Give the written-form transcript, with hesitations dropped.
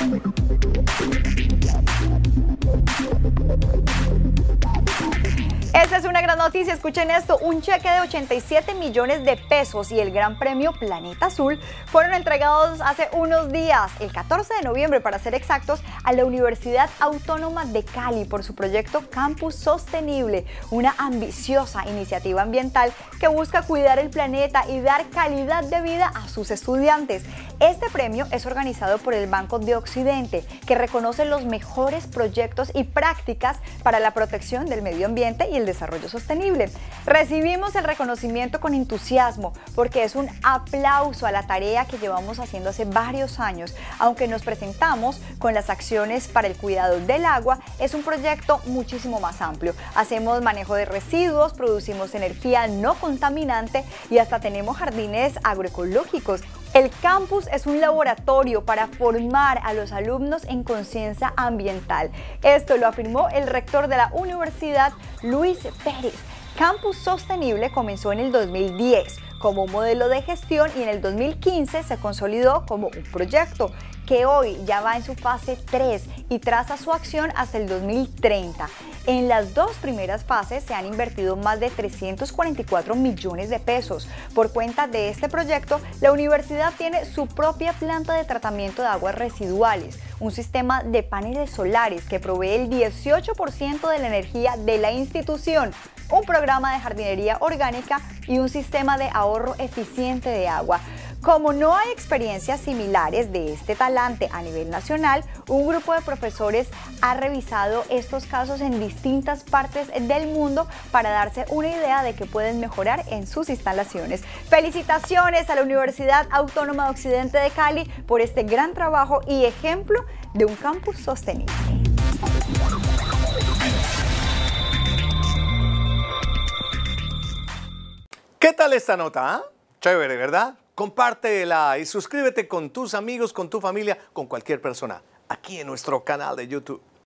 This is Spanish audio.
Esta es una gran noticia, escuchen esto, un cheque de 87 millones de pesos y el gran premio Planeta Azul fueron entregados hace unos días, el 14 de noviembre para ser exactos, a la Universidad Autónoma de Cali por su proyecto Campus Sostenible, una ambiciosa iniciativa ambiental que busca cuidar el planeta y dar calidad de vida a sus estudiantes. Este premio es organizado por el Banco de Occidente, que reconoce los mejores proyectos y prácticas para la protección del medio ambiente y el desarrollo sostenible. Recibimos el reconocimiento con entusiasmo porque es un aplauso a la tarea que llevamos haciendo hace varios años. Aunque nos presentamos con las acciones para el cuidado del agua, es un proyecto muchísimo más amplio. Hacemos manejo de residuos, producimos energía no contaminante y hasta tenemos jardines agroecológicos. El campus es un laboratorio para formar a los alumnos en conciencia ambiental. Esto lo afirmó el rector de la universidad, Luis Pérez. Campus Sostenible comenzó en el 2010 como un modelo de gestión y en el 2015 se consolidó como un proyecto que hoy ya va en su fase 3 y traza su acción hasta el 2030. En las dos primeras fases se han invertido más de 344 millones de pesos. Por cuenta de este proyecto, la universidad tiene su propia planta de tratamiento de aguas residuales, un sistema de paneles solares que provee el 18% de la energía de la institución, un programa de jardinería orgánica y un sistema de ahorro eficiente de agua. Como no hay experiencias similares de este talante a nivel nacional, un grupo de profesores ha revisado estos casos en distintas partes del mundo para darse una idea de qué pueden mejorar en sus instalaciones. Felicitaciones a la Universidad Autónoma de Occidente de Cali por este gran trabajo y ejemplo de un campus sostenible. ¿Qué tal esta nota? Chévere, ¿verdad? Compártela y suscríbete con tus amigos, con tu familia, con cualquier persona, aquí en nuestro canal de YouTube.